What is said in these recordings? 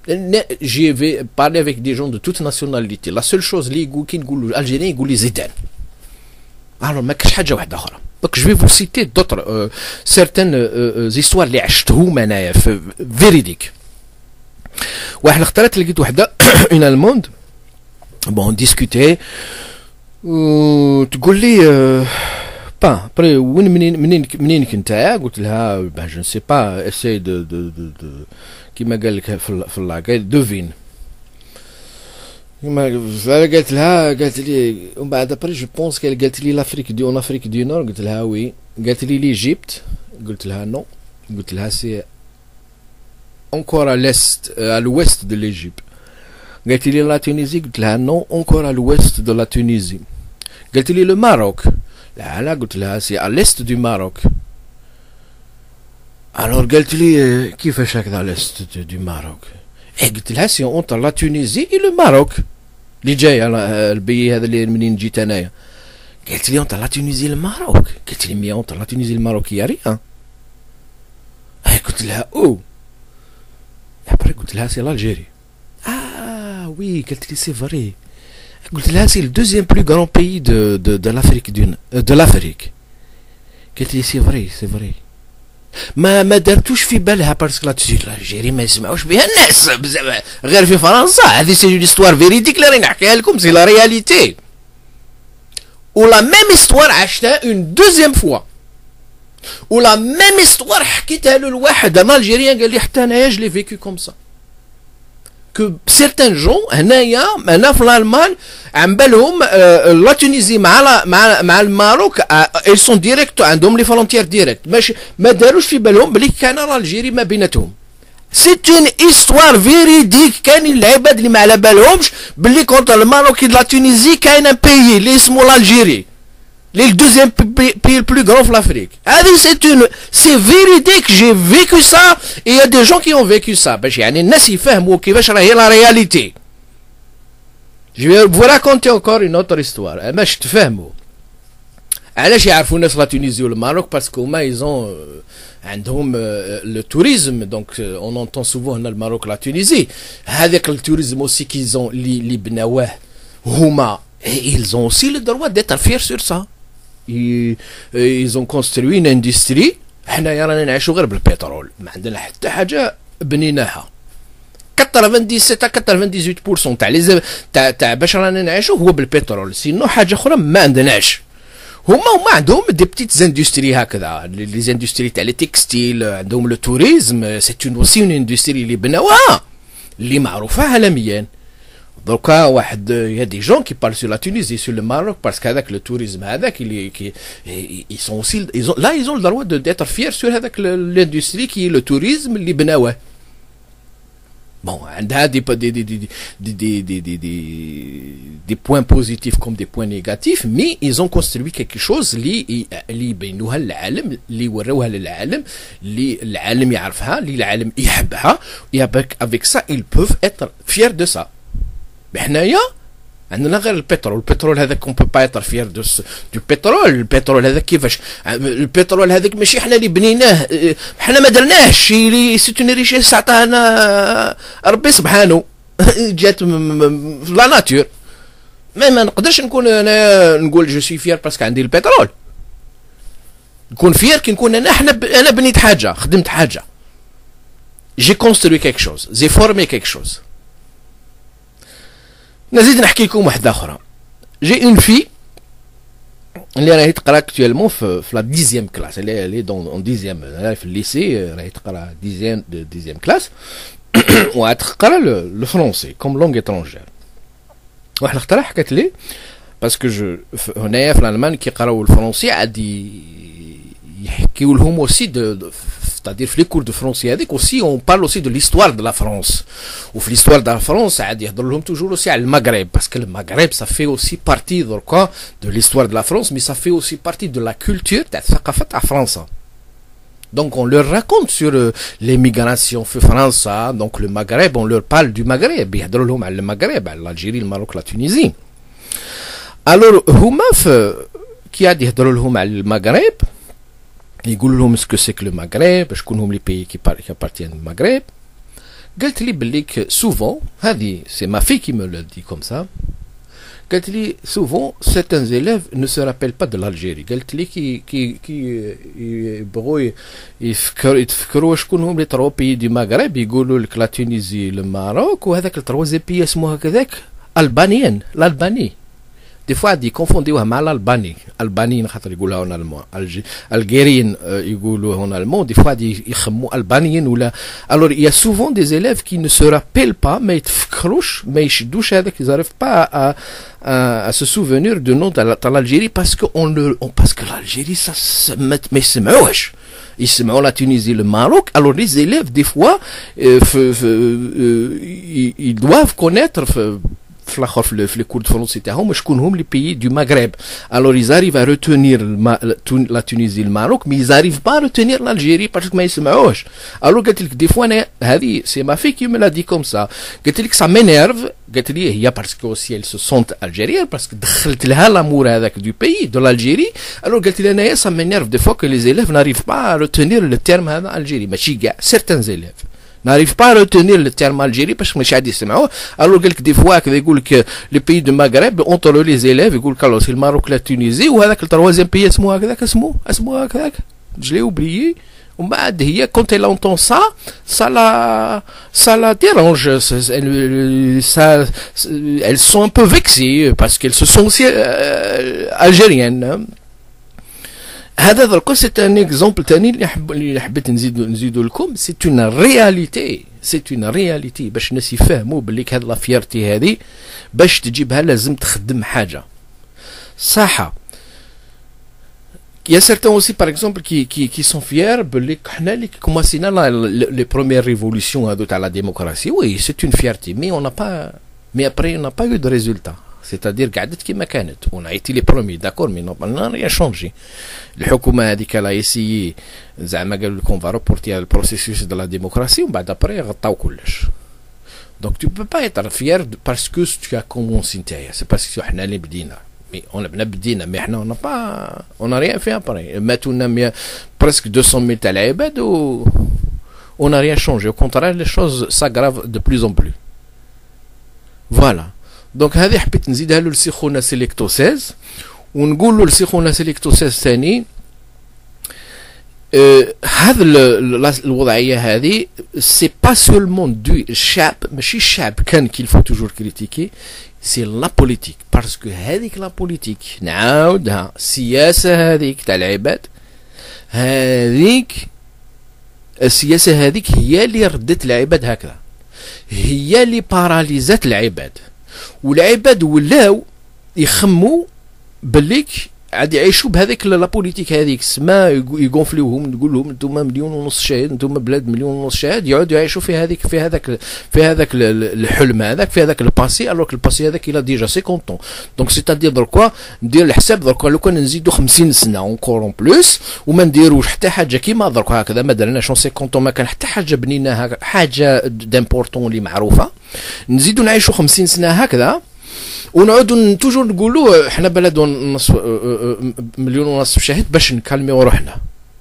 J'ai parlé avec des gens de toute nationalité. La seule chose qui نقولوا الالجيريين يقول لي زيدان. Alors ما كاش حاجه واحده اخرى. Donc je vais vous citer d'autres certaines histoires اللي عشتهم انايا véridiques. واحد اختارت لقيت وحده une allemande. Bon on discutait تقول لي après وين منين كنت قلت لها ben je ne sais pas essaye de كيما قال لك في اللاكاي دوفين كيما قالت لي ومن بعد ابري جو بونس قالت لي لافريك دي اون افريك دي نور قلت لها وي قالت لي ليجيبت قلت لها نو قلت لها سي encore à l'est à l'ouest de l'Égypte قالت لي لا تونيزي قلت لها نو encore à l'ouest de la Tunisie قالت لي le Maroc لا قلت لها سي à l'est du Maroc alors قالت لي كيفاش هكذا l'est du Maroc قلت لها سي entre la Tunisie et le Maroc اللي جاي البي هذا اللي منين جيت انايا قالت لي entre la Tunisie et le Maroc قالت لي مي entre la Tunisie et le Maroc يا ريان قلت لها او après قلت لها سي l'Algérie oui قالت لي سي فري قلت لها سي le deuxième plus grand pays de l'Afrique de l'Afrique قالت لي سي فري ما دارتوش في بالها باسكو الجيري ما يسمعوش بها الناس بزاف غير في فرنسا هذه سي اون استوار فيريديك اللي راني نحكيها لكم سي لا رياليتي ولا ميم استوار عشتها اون دوزيام فوا ولا ميم استوار حكيتها له لواحد انا الجيريان قال لي حتى انايا جلي فيكو كوم سا كو سيرتان جون هنا في الالمان عم بالهم لا تونيزي مع الماروك اي سون ديريكت عندهم لي فrontières ديريكت ماشي ما داروش في بالهم بلي كان الجيري ما بيناتهم سي اون استوار فيريديك كاين العباد اللي ما على بالهمش بلي كونتر الماروك لا تونيزي كاين ان بيي اللي اسمه الجيري اللي الدوزيام بي البلو غران في لافريك هذه سي فيريديك جي فيكو سا اي يا دي جون كي اون فيكو سا باش يعني الناس يفهموا كيفاش راهي لا رياليتي جو vais vous raconter encore une autre histoire باش تفهموا علاش يعرفوا الناس لا تونيزي والماروك باسكو هما ايزون عندهم لو توريزم دونك اون اونتون سوفون هنا الماروك لا تونيزي هذاك التوريزم اوسي كيزون اللي بناوه هما ils ont aussi le droit d'être fiers sur ça ils ont construit une industrie حنايا رانا نعيشوا غير بالبترول ما عندنا حتى حاجه بنيناها 97 تاع باش رانا نعيشوا هو بالبترول سينو حاجه اخرى ما عندناش هما عندهم دي بتيت زاندستري هكذا لي زاندستري تاع لي تكستيل عندهم لو توريزم سي اون اوسي اون اندستري اللي بناوها اللي معروفه عالميا دوكا واحد يا دي جون كي بارل سور لا تونيزي سور لو ماروك باسكو هذاك لو توريزم هذاك اللي كي اي سون اوسي لا ايزون لو دروا ديتر فير سور هذاك لاندستري كي لو توريزم اللي بناوه bon عندها دي points positifs comme des points négatifs mais ils ont construit quelque chose اللي يبينوها للعالم اللي يوروها للعالم اللي العالم يعرفها اللي العالم يحبها avec ça ils peuvent être fiers de ça حنايا عندنا غير البترول هذاك كون بو با ايتر فير دو البترول هذاك كيفاش البترول هذاك ماشي حنا اللي بنيناه حنا ما درناهش سي اون ريشيس عطانا ربي سبحانه جات في لا ناتور ما نقدرش نكون انا نقول جو سي فير باسكو عندي البترول نكون فير كي نكون انا بنيت حاجه خدمت حاجه جي كونستروي كيك شوز جي فورمي كيك شوز نزيد نحكي لكم واحده اخرى جي اون في اللي راهي تقرا اكطوالمون في لا 10 كلاس اللي دون 10 في الليسي راهي تقرا 10 كلاس وتقرا لو فرونسي كوم لونغ اترونجير واحد الاختراع حكت لي باسكو جو هنايا في الالمان كيقراو الفرونسي عادي يحكيو لهم اوسي c'est-à-dire في لي كور دو فرونسي هذيك اوسي اون بارل اوسي دو ليستوار دو لا فرونس وفي ليستوار دو لا فرونس عاد يهضر لهم توجور اوسي على المغرب باسكو المغرب سا في اوسي بارتي دركا دو ليستوار دو لا فرونس مي سا في اوسي بارتي دو لا كولتور تاع الثقافه تاع فرنسا Donc on leur raconte sur l'émigration في فرنسا donc le Maghreb on leur parle du Maghreb يهضروا لهم على المغرب على الجيري الماروك لا تونيزي alors هما كي عاد يهضروا لهم على المغرب يقولوا لهم اسكو سي كو لو مغرب شكون هم لي بيي كي appartiennent au Maghreb قالت لي بليك سوفون هذه سي ما في كي مو لو دي كوم سا قالت لي سوفون certains élèves ne se rappellent pas de l'Algérie قالت لي كي يبغوا يتفكروا شكون هم لي تروا بيي دي مغرب يقولوا لك لا تونيزي الماروك وهذاك التروازي بيي اسمه هكذاك البانيين الالباني دي فوا دي كونفونديوها مع الالباني البانيين خاطر يقولوها هون المون الجيريين يقولوا هون المون دي فوا دي يخموا البانيين ولا الور يا سوفون دي زيليف كي نو سو رابيل با ما يتفكروش ما يشدوش هذاك يزارف با à se souvenir du nom de l'Algérie parce que parce que l'Algérie ça ما يسمعوهش يسمعوا la Tunisie le Maroc alors les élèves des fois ils doivent connaître في les cours de français تاعهم شكون هم les pays du Maghreb alors ils arrivent à retenir la Tunisie le Maroc mais ils arrivent pas à retenir l'Algérie parce que ما يسمعوش alors قلت لك des fois انا هذه c'est ma fille qui me l'a dit comme ça قلت لك ça m'énerve قالت لي هي parce que aussi elles se sentent algériennes parce que دخلت لها l'amour هذاك du pays de l'Algérie alors قلت لي انا ça m'énerve des fois que les élèves n'arrivent pas à retenir le terme هذا Algérie ماشي كاع certains élèves n'arrive pas à retenir le terme Algérie parce que مش عاد يسمعوه alors قال لك دي فوا كذا يقول لك لي بيي دو ماغرب اونتر لي زيليف يقول لك الوغ سي الماروك لا تونيزي وهذاك التروازيام بيي اسمه هكذاك اسمه هكذاك je l'ai oublié ومن بعد هي quand elle entend ça la dérange ça elles sont un peu vexées parce qu'elles se sont aussi algériennes هذا دركو سي ان اكزومبل ثاني اللي حبيت نزيدو لكم سي اون رياليتي باش الناس يفهموا بليك هاد لا فيرتي هذه باش تجيبها لازم تخدم حاجه صح يا سيرتان اوسي باغ اكزومبل كي سون فيير بليك حنا اللي كوماسينا لي بروميير ريفولوسيون هادو تاع لا ديموكراسي وي سي اون فيرتي مي اون مي ابري اون با يو دو ريزولتا c'est-à-dire قعدت كما كانت on a été les premiers d'accord mais non rien changé الحكومه هذيك لا يسي زعما قالوا لكم فا روبورتي البروسيسوس دو لا ديموكراسي ومن بعد ابري غطاو كلش دونك tu peux pas être fier parce que tu as commencé نتايا سي باسكو حنا اللي بدينا مي اون بدينا مي حنا on a rien fait après ماتوا لنا presque 200,000 تاع العباد و on a rien changé au contraire les choses s'aggravent de plus en plus voilà دونك هذه حبيت نزيدها له لسي خونا سيليكتو 16 ونقول له لسي خونا سيليكتو 16 ثاني هذا الوضعيه هذه سي با سولمون دو الشعب ماشي الشعب كان كيل فو توجور كريتيكي سي لا بوليتيك باسكو هذيك لا بوليتيك نعاودها السياسه هذيك تاع العباد هذيك السياسه هذيك هي اللي ردت العباد هكذا هي اللي باراليزات العباد والعباد ولاو يخموا بليك عاد يعيشوا بهذيك لا بوليتيك هذيك سما يغونفليوهم تقول لهم انتم مليون ونص شاهد انتم بلاد مليون ونص شاهد يعودوا يعيشوا في هذاك الحلم هذاك في هذاك الباسي الوغ الباسي هذاك الى ديجا سي كونطون دونك سيتادير دركوا ندير الحساب دركوا لو كان نزيدوا 50 سنه اونكور اون بلوس وما نديروش حتى حاجه كيما دركوا هكذا ما درناش 50 ما كان حتى حاجه بنيناها حاجه دامبورطون اللي معروفه نزيدوا نعيشوا 50 سنه هكذا ونعودوا توجور نقولوا احنا بلد ونص مليون ونص شاهد باش نكلميو روحنا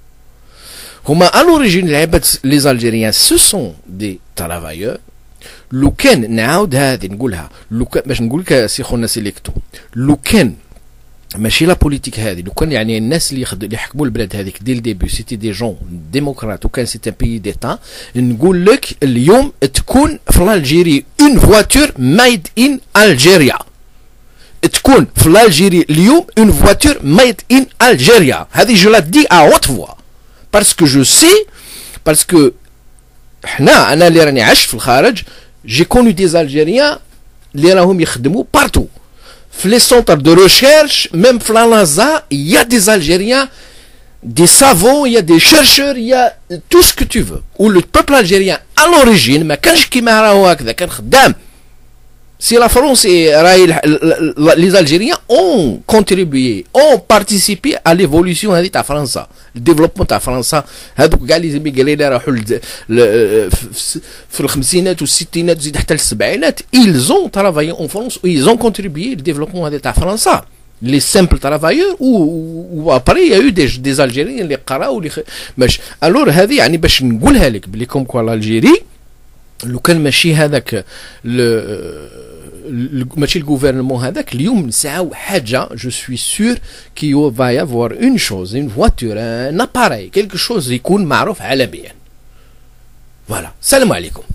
هما الوريجين العباد لي زالجيريان سو سون دي ترافايور لو كان نعاود هذه نقولها لو كان باش نقول لك سي خونا سيليكتو لو كان ماشي لا بوليتيك هذه لو كان يعني الناس اللي يحكموا البلاد هذيك دي الديبي سيتي دي جون ديموكرات وكان سيتي ان بيي ديتا نقول لك اليوم تكون في الجيري اون فواتور مايد ان الجيريا تكون في الجيري اليوم اون فواتور مايد ان الجيريا هذه جو لا دي ا هوت فوا باسكو جو سي باسكو انا اللي راني عشت في الخارج جي كونو دي الجيريان اللي راهم يخدموا بارتو في لي سونتر دو ريشيرش ميم في لا نازا يا دي الجيريان des savants, il y a des chercheurs, il y a tout ce que tu veux. Ou le peuple algérien à l'origine ما كانش كيما راهو هكذا كان خدام. Si la France et les Algériens ont contribué, ont participé à l'évolution هذه تاع فرنسا, le développement تاع فرنسا. هذوك كاع لي زيميغري اللي راحوا في الخمسينات والستينات وزيد حتى السبعينات, ils ont travaillé en France, ils ont contribué au développement هذه تاع فرنسا. Les simples travailleurs ou après il y a eu des Algériens اللي قراو اللي ماشي. alors هذه يعني باش نقولها لك بلي كوم كوا l'Algérie لو كان ماشي هذاك ماشي الجوفرنمون هذاك اليوم نسعاو حاجه جو سوي سور كي فا يافوار اون شوز اون فواتور ان اباري كيلكو شوز يكون معروف عالميا. فوالا السلام عليكم.